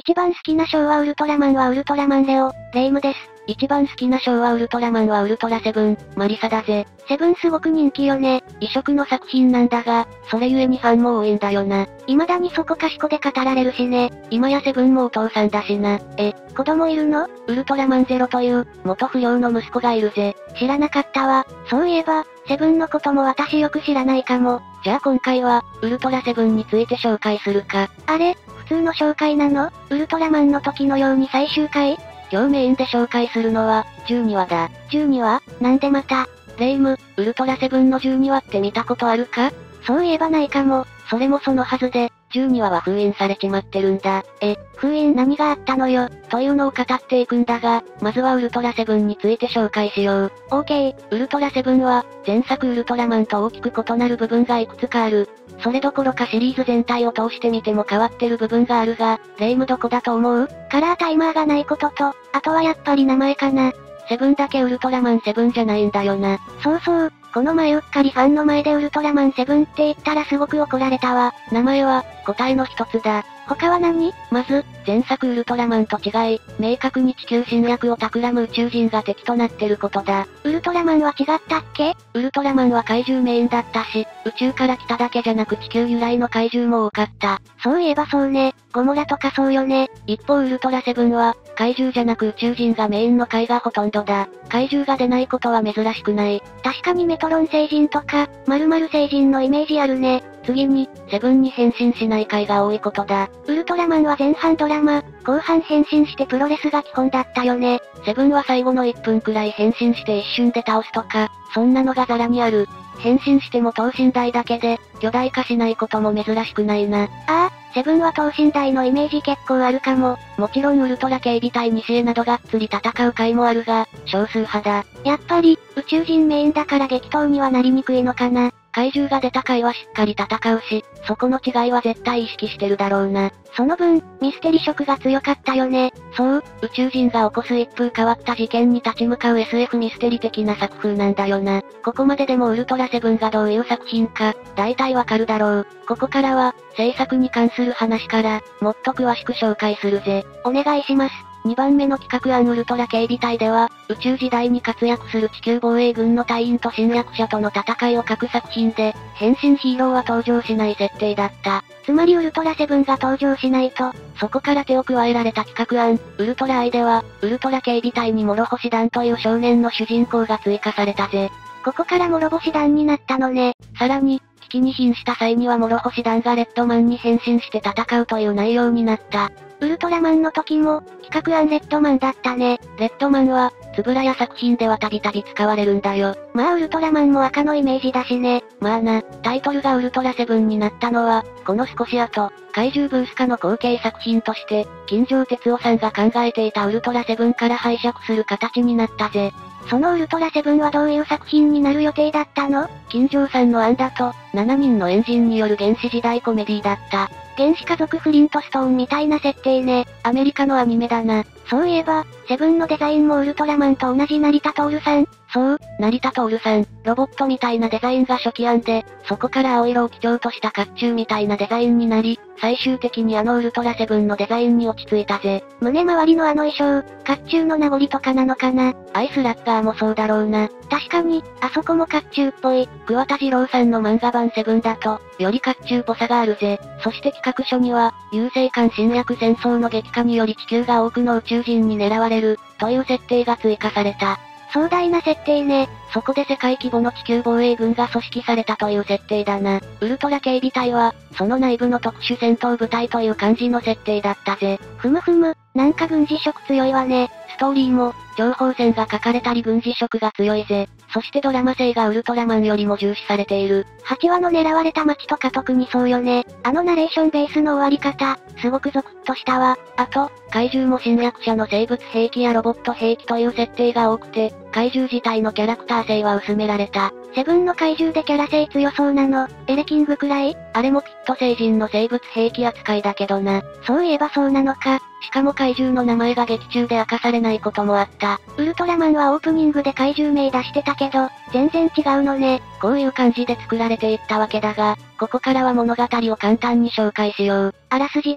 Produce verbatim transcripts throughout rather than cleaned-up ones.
一番好きな昭和ウルトラマンはウルトラマンレオ、レイムです。 一番好きな昭和ウルトラマンはウルトラセブン、マリサだぜ。 セブンすごく人気よね。 異色の作品なんだが、それゆえにファンも多いんだよな。 未だにそこかしこで語られるしね。 今やセブンもお父さんだしな。 え、子供いるの？ ウルトラマンゼロという、元不良の息子がいるぜ。 知らなかったわ。そういえば、セブンのことも私よく知らないかも。 じゃあ今回は、ウルトラセブンについて紹介するか。 あれ？普通の紹介なの？ウルトラマンの時のように最終回？ 今日メインで紹介するのは、じゅうにわだ。 じゅうにわ？なんでまた？ レイム、ウルトラセブンのじゅうにわって見たことあるか？ そういえばないかも。 それもそのはずで、じゅうにわは封印されちまってるんだ。 え、封印何があったのよ。 というのを語っていくんだが、まずはウルトラセブンについて紹介しよう。 オーケー。 ウルトラセブンは、前作ウルトラマンと大きく異なる部分がいくつかある。それどころかシリーズ全体を通してみても変わってる部分があるが、レイムどこだと思う？ カラータイマーがないことと、あとはやっぱり名前かな。 セブンだけウルトラマンセブンじゃないんだよな。 そうそう、この前うっかりファンの前でウルトラマンセブンって言ったらすごく怒られたわ。 名前は、答えの一つだ。 他は何？ まず、前作ウルトラマンと違い、明確に地球侵略を企む宇宙人が敵となってることだ。 ウルトラマンは違ったっけ？ ウルトラマンは怪獣メインだったし、宇宙から来ただけじゃなく地球由来の怪獣も多かった。 そういえばそうね、ゴモラとかそうよね。 一方ウルトラセブンは、怪獣じゃなく宇宙人がメインの回がほとんどだ。怪獣が出ないことは珍しくない。 確かにメトロン星人とか、〇〇星人のイメージあるね。 次に、セブンに変身しない回が多いことだ。 ウルトラマンは前半ドラマ、後半変身してプロレスが基本だったよね。 セブンは最後のいっぷんくらい変身して一瞬で倒すとか、そんなのがザラにある。変身しても等身大だけで、巨大化しないことも珍しくないな。 ああ、セブンは等身大のイメージ結構あるかも。 もちろんウルトラ警備隊西へなどがっつり戦う回もあるが、少数派だ。 やっぱり、宇宙人メインだから激闘にはなりにくいのかな。 怪獣が出た回はしっかり戦うし、そこの違いは絶対意識してるだろうな。 その分、ミステリ色が強かったよね。 そう、宇宙人が起こす一風変わった事件に立ち向かう エスエフ ミステリ的な作風なんだよな。ここまででもウルトラセブンがどういう作品か、大体わかるだろう。ここからは、制作に関する話から、もっと詳しく紹介するぜ。 お願いします。 にばんめの企画案ウルトラ警備隊では、宇宙時代に活躍する地球防衛軍の隊員と侵略者との戦いを書く作品で、変身ヒーローは登場しない設定だった。 つまりウルトラセブンが登場しないと、 そこから手を加えられた企画案、ウルトラアイでは、ウルトラ警備隊に諸星団という少年の主人公が追加されたぜ。 ここから諸星団になったのね。 さらに、危機に瀕した際には諸星団がレッドマンに変身して戦うという内容になった。 ウルトラマンの時も、企画案レッドマンだったね。 レッドマンは、つぶらや作品ではたびたび使われるんだよ。 まあウルトラマンも赤のイメージだしね。 まあな、タイトルがウルトラセブンになったのは、この少し後、怪獣ブースカの後継作品として、金城哲夫さんが考えていたウルトラセブンから拝借する形になったぜ。 そのウルトラセブンはどういう作品になる予定だったの？ 金城さんの案だと、しちにんのエンジンによる原始時代コメディだった。 原始家族フリントストーンみたいな設定ね。 アメリカのアニメだな。 そういえば、セブンのデザインもウルトラマンと同じ成田徹さん。 そう、成田徹さん。ロボットみたいなデザインが初期案で、そこから青色を基調とした甲冑みたいなデザインになり、最終的にあのウルトラセブンのデザインに落ち着いたぜ。 胸周りのあの衣装、甲冑の名残とかなのかな。 アイスラッガーもそうだろうな。 確かに、あそこも甲冑っぽい。 桑田二郎さんの漫画版セブンだと、より甲冑っぽさがあるぜ。そして企画書には、優勢艦侵略戦争の激化により地球が多くの宇宙人に狙われる、という設定が追加された。 壮大な設定ね。 そこで世界規模の地球防衛軍が組織されたという設定だな。ウルトラ警備隊は、その内部の特殊戦闘部隊という感じの設定だったぜ。 ふむふむ、なんか軍事色強いわね。 ストーリーも、情報戦が書かれたり軍事色が強いぜ。そしてドラマ性がウルトラマンよりも重視されている。 はちわの狙われた街とか特にそうよね。あのナレーションベースの終わり方、すごくゾクッとしたわ。 あと、怪獣も侵略者の生物兵器やロボット兵器という設定が多くて、怪獣自体のキャラクター性は薄められた。 セブンの怪獣でキャラ性強そうなの、エレキングくらい？ あれもきっと成人の生物兵器扱いだけどな。 そういえばそうなのか。 しかも怪獣の名前が劇中で明かされないこともあった。 ウルトラマンはオープニングで怪獣名出してたけど、全然違うのね。 こういう感じで作られていったわけだが、ここからは物語を簡単に紹介しよう。 あらすじだ。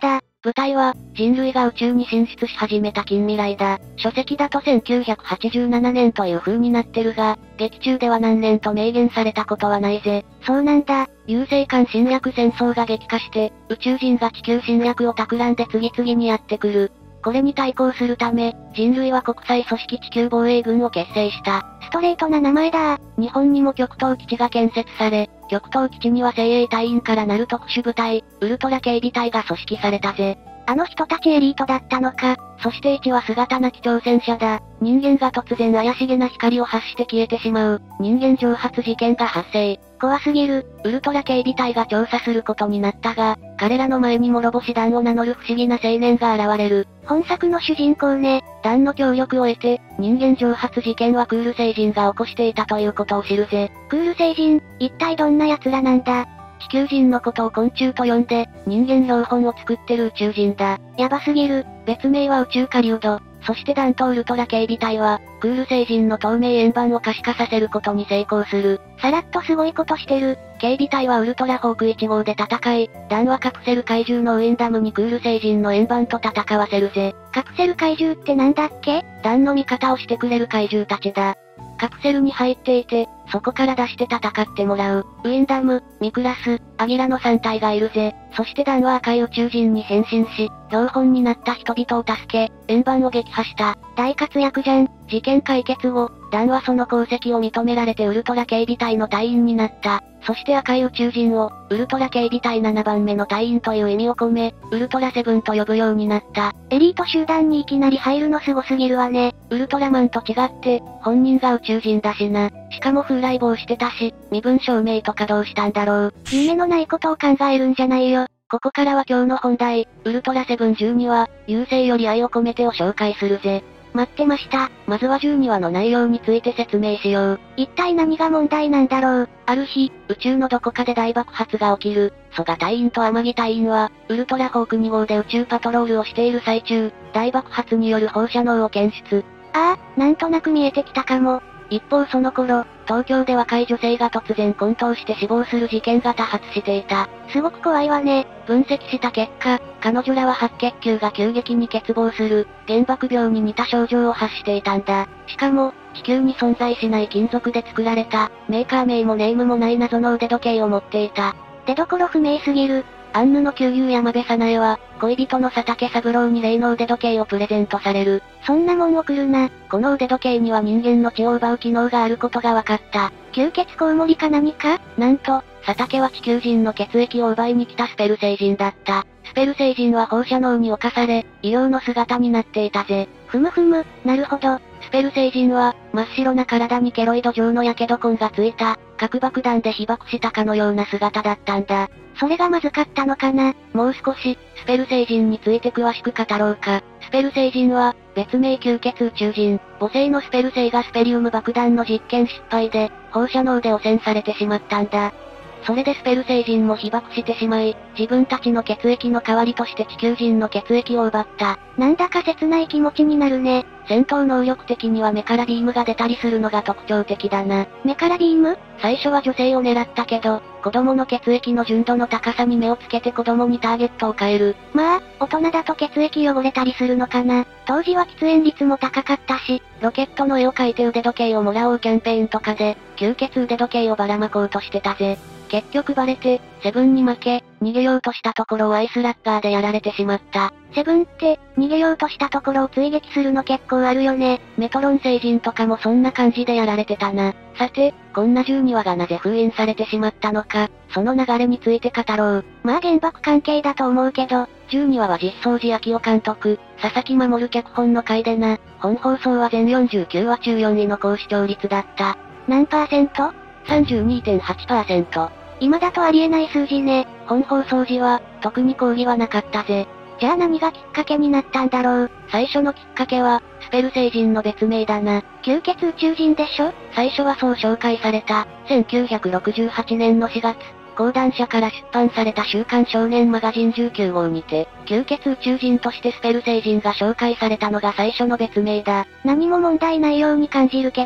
舞台は、人類が宇宙に進出し始めた近未来だ。書籍だとせんきゅうひゃくはちじゅうななねんという風になってるが、劇中では何年と明言されたことはないぜ。 そうなんだ。 優勢間侵略戦争が激化して、宇宙人が地球侵略を企んで次々にやってくる。これに対抗するため、人類は国際組織地球防衛軍を結成した。 ストレートな名前だ。 日本にも極東基地が建設され、極東基地には精鋭隊員からなる特殊部隊、ウルトラ警備隊が組織されたぜ。 あの人たちエリートだったのか。 そしていちは姿なき挑戦者だ。人間が突然怪しげな光を発して消えてしまう、人間蒸発事件が発生。 怖すぎる。 ウルトラ警備隊が調査することになったが、彼らの前に諸星団を名乗る不思議な青年が現れる。 本作の主人公ね。 団の協力を得て、人間蒸発事件はクール星人が起こしていたということを知るぜ。 クール星人、一体どんな奴らなんだ。 地球人のことを昆虫と呼んで、人間標本を作ってる宇宙人だ。 やばすぎる。 別名は宇宙狩人。そして団とウルトラ警備隊は、クール星人の透明円盤を可視化させることに成功する。 さらっとすごいことしてる。 警備隊はウルトラホークいち号で戦い、団はカプセル怪獣のウィンダムにクール星人の円盤と戦わせるぜ。 カプセル怪獣ってなんだっけ？ 団の味方をしてくれる怪獣たちだ。カプセルに入っていて、そこから出して戦ってもらう。ウィンダム、ミクラス、アギラのさん体がいるぜ。そしてダンは赤い宇宙人に変身し、標本になった人々を助け、円盤を撃破した。 大活躍じゃん。 事件解決後、ダンはその功績を認められてウルトラ警備隊の隊員になった。そして赤い宇宙人を、ウルトラ警備隊ななばんめの隊員という意味を込め、ウルトラセブンと呼ぶようになった。 エリート集団にいきなり入るのすごすぎるわね。 ウルトラマンと違って、本人が宇宙人だしな。しかも風来坊してたし、身分証明とかどうしたんだろう。 夢のないことを考えるんじゃないよ。 ここからは今日の本題、ウルトラセブンじゅうにわ、優勢より愛を込めてを紹介するぜ。 待ってました。 まずはじゅうにわの内容について説明しよう。 一体何が問題なんだろう。 ある日、宇宙のどこかで大爆発が起きる。ソガ隊員とアマギ隊員は、ウルトラホークに号で宇宙パトロールをしている最中、大爆発による放射能を検出。 ああ、なんとなく見えてきたかも。 一方その頃、東京で若い女性が突然混沌して死亡する事件が多発していた。 すごく怖いわね。 分析した結果、彼女らは白血球が急激に欠乏する、原爆病に似た症状を発していたんだ。しかも、地球に存在しない金属で作られた、メーカー名もネームもない謎の腕時計を持っていた。 出所不明すぎる。 アンヌの旧友山部早苗は、恋人の佐竹三郎に例の腕時計をプレゼントされる。 そんなもん送るな。 この腕時計には人間の血を奪う機能があることが分かった。 吸血コウモリか何か？ なんと、佐竹は地球人の血液を奪いに来たスペル星人だった。スペル星人は放射能に侵され、医療の姿になっていたぜ。 ふむふむ、なるほど。 スペル星人は、真っ白な体にケロイド状の火傷痕がついた、核爆弾で被爆したかのような姿だったんだ。 それがまずかったのかな。 もう少し、スペル星人について詳しく語ろうか。スペル星人は、別名吸血宇宙人。母星のスペル星がスペリウム爆弾の実験失敗で、放射能で汚染されてしまったんだ。それでスペル星人も被爆してしまい、自分たちの血液の代わりとして地球人の血液を奪った。 なんだか切ない気持ちになるね。 戦闘能力的には目からビームが出たりするのが特徴的だな。 目からビーム？ 最初は女性を狙ったけど、子供の血液の純度の高さに目をつけて子供にターゲットを変える。 まあ、大人だと血液汚れたりするのかな。当時は喫煙率も高かったし、 ロケットの絵を描いて腕時計をもらおうキャンペーンとかで、吸血腕時計をばらまこうとしてたぜ。結局バレて、セブンに負け、逃げようとしたところをアイスラッガーでやられてしまった。 セブンって、逃げようとしたところを追撃するの結構あるよね。 メトロン星人とかもそんな感じでやられてたな。さて、こんなじゅうにわがなぜ封印されてしまったのか、その流れについて語ろう。 まあ原爆関係だと思うけど、 じゅうにわは実相寺明夫監督、佐々木守脚本の回でな、本放送は全よんじゅうきゅうわ中よんいの高視聴率だった。 何パーセント？ さんじゅうにてんはちパーセント。 今だとありえない数字ね。 本放送時は、特に抗議はなかったぜ。 じゃあ何がきっかけになったんだろう。 最初のきっかけは、スペル星人の別名だな。 吸血宇宙人でしょ？ 最初はそう紹介された、せんきゅうひゃくろくじゅうはちねんのしがつ、講談社から出版された週刊少年マガジンじゅうきゅうごうにて、吸血宇宙人としてスペル星人が紹介されたのが最初の別名だ。 何も問題ないように感じるけど、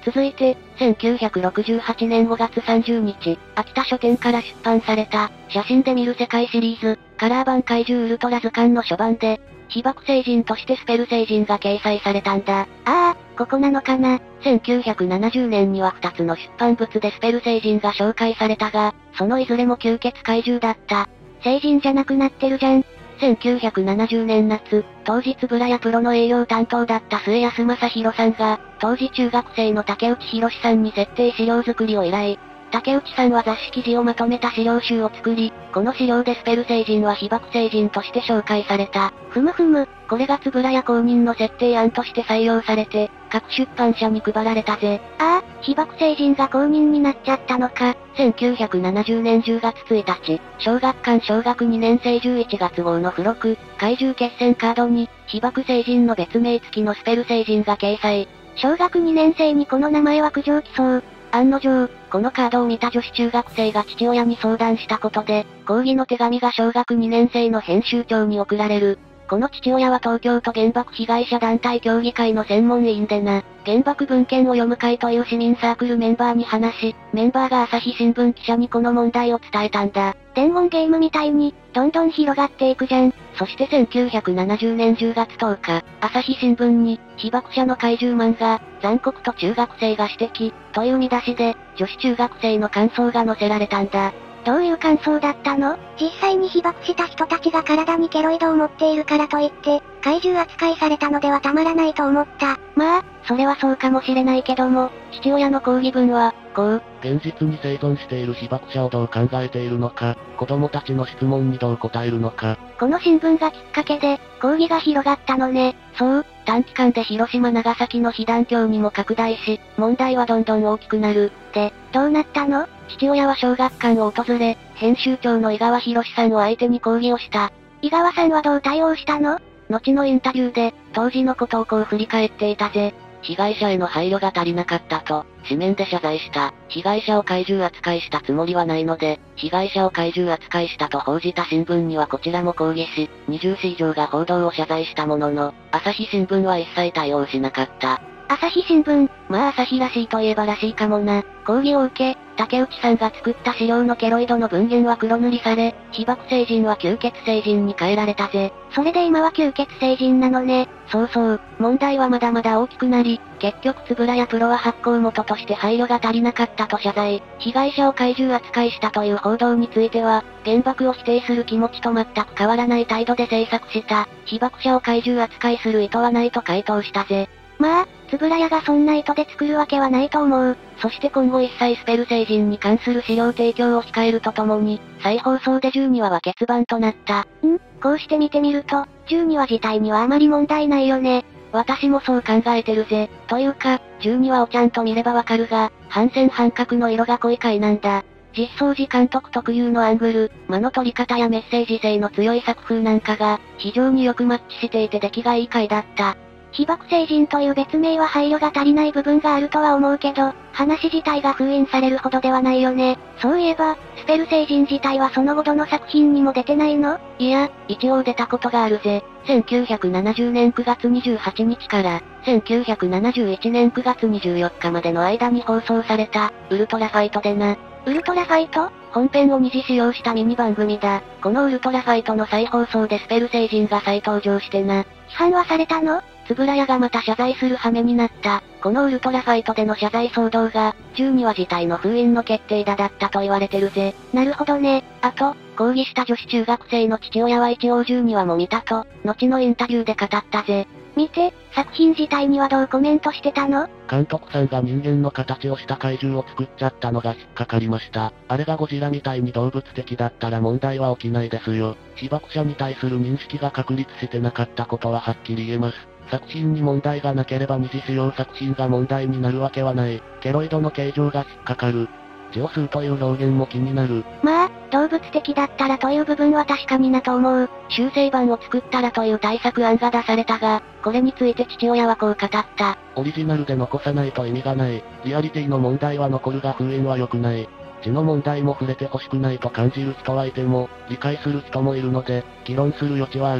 続いて、せんきゅうひゃくろくじゅうはちねんごがつさんじゅうにち、秋田書店から出版された、写真で見る世界シリーズ、カラー版怪獣ウルトラ図鑑の初版で、被爆星人としてスペル星人が掲載されたんだ。 ああ、ここなのかな。 せんきゅうひゃくななじゅうねんにはふたつの出版物でスペル星人が紹介されたが、そのいずれも吸血怪獣だった。 星人じゃなくなってるじゃん。 せんきゅうひゃくななじゅうねん夏、当時つぶらやプロの営業担当だった末安正宏さんが、当時中学生の竹内博さんに設定資料作りを依頼。竹内さんは雑誌記事をまとめた資料集を作り、この資料でスペル星人は被爆星人として紹介された。 ふむふむ、 これがつぶらや公認の設定案として採用されて、各出版社に配られたぜ。 ああ、被爆星人が公認になっちゃったのか。 せんきゅうひゃくななじゅうねんじゅうがつついたち、小学館小学にねん生じゅういちがつ号の付録、怪獣決戦カードに、被爆星人の別名付きのスペル星人が掲載。 小学にねん生にこの名前は苦情来そう。 案の定、このカードを見た女子中学生が父親に相談したことで、抗議の手紙が小学にねん生の編集長に送られる。この父親は東京都原爆被害者団体協議会の専門委員でな、原爆文献を読む会という市民サークルメンバーに話し、メンバーが朝日新聞記者にこの問題を伝えたんだ。 伝言ゲームみたいに、どんどん広がっていくじゃん。 そしてせんきゅうひゃくななじゅうねんじゅうがつとおか、朝日新聞に、被爆者の怪獣漫画、残酷と中学生が指摘、という見出しで、女子中学生の感想が載せられたんだ。 どういう感想だったの？実際に被爆した人たちが体にケロイドを持っているからといって、怪獣扱いされたのではたまらないと思った。まあ、それはそうかもしれないけども、 父親の抗議文は、こう、現実に生存している被爆者をどう考えているのか、子供たちの質問にどう答えるのか。 この新聞がきっかけで、抗議が広がったのね。 そう、短期間で広島長崎の被弾橋にも拡大し、問題はどんどん大きくなる。 で、どうなったの？ 父親は小学館を訪れ、編集長の井川博さんを相手に抗議をした。 井川さんはどう対応したの？ 後のインタビューで、当時のことをこう振り返っていたぜ。被害者への配慮が足りなかったと、紙面で謝罪した。被害者を怪獣扱いしたつもりはないので、被害者を怪獣扱いしたと報じた新聞にはこちらも抗議し、にじゅうし以上が報道を謝罪したものの、朝日新聞は一切対応しなかった。 朝日新聞、 まあ朝日らしいといえばらしいかもな。抗議を受け、竹内さんが作った資料のケロイドの文言は黒塗りされ、被爆星人は吸血星人に変えられたぜ。 それで今は吸血星人なのね。 そうそう、問題はまだまだ大きくなり、結局つぶらやプロは発行元として配慮が足りなかったと謝罪。被害者を怪獣扱いしたという報道については、原爆を否定する気持ちと全く変わらない態度で制作した。被爆者を怪獣扱いする意図はないと回答したぜ。 まあ、つぶらやがそんな意図で作るわけはないと思う。 そして今後一切スペル星人に関する資料提供を控えるとともに、再放送でじゅうにわは欠番となった。 ん？こうして見てみると、じゅうにわ自体にはあまり問題ないよね。 私もそう考えてるぜ。というか、じゅうにわをちゃんと見ればわかるが、半線半角の色が濃い回なんだ。実相寺監督特有のアングル、間の取り方やメッセージ性の強い作風なんかが、非常によくマッチしていて出来がいい回だった。 被爆星人という別名は配慮が足りない部分があるとは思うけど、話自体が封印されるほどではないよね。そういえば、スペル星人自体はその後どの作品にも出てないの？ いや、一応出たことがあるぜ。せんきゅうひゃくななじゅうねんくがつにじゅうはちにちから、せんきゅうひゃくななじゅういちねんくがつにじゅうよっかまでの間に放送された、ウルトラファイトでな。 ウルトラファイト？ 本編を二次使用したミニ番組だ。このウルトラファイトの再放送でスペル星人が再登場してな。 批判はされたの？ つぶらやがまた謝罪する羽目になった。このウルトラファイトでの謝罪騒動が、じゅうにわ自体の封印の決定打だったと言われてるぜ。 なるほどね。 あと、抗議した女子中学生の父親は一応じゅうにわも見たと、後のインタビューで語ったぜ。 見て、作品自体にはどうコメントしてたの？ 監督さんが人間の形をした怪獣を作っちゃったのが引っかかりました。あれがゴジラみたいに動物的だったら問題は起きないですよ。被爆者に対する認識が確立してなかったことははっきり言えます。作品に問題がなければ二次使用作品が問題になるわけはない。ケロイドの形状が引っかかる。血を吸うという表現も気になる。 まあ、動物的だったらという部分は確かになと思う。 修正版を作ったらという対策案が出されたが、これについて父親はこう語った。オリジナルで残さないと意味がない。リアリティの問題は残るが封印は良くない。血の問題も触れてほしくないと感じる人はいても、理解する人もいるので、議論する余地はある。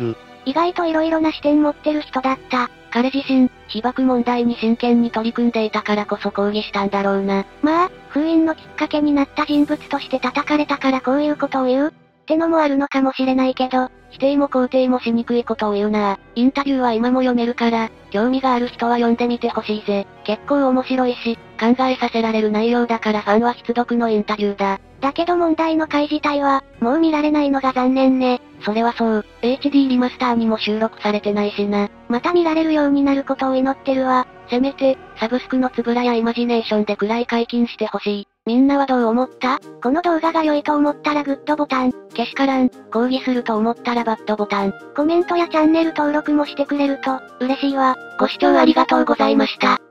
意外と色々な視点持ってる人だった。 彼自身、被爆問題に真剣に取り組んでいたからこそ抗議したんだろうな。 まあ、封印のきっかけになった人物として叩かれたからこういうことを言うってのもあるのかもしれないけど、 否定も肯定もしにくいことを言うな。インタビューは今も読めるから、興味がある人は読んでみてほしいぜ。結構面白いし、考えさせられる内容だからファンは必読のインタビューだ。 だけど問題の回自体は、もう見られないのが残念ね。 それはそう、エイチディー リマスターにも収録されてないしな。 また見られるようになることを祈ってるわ。 せめて、サブスクのつぶらやイマジネーションでくらい解禁してほしい。みんなはどう思った？ この動画が良いと思ったらグッドボタン。 けしからん、抗議すると思ったらバッドボタン。 コメントやチャンネル登録もしてくれると、嬉しいわ。 ご視聴ありがとうございました。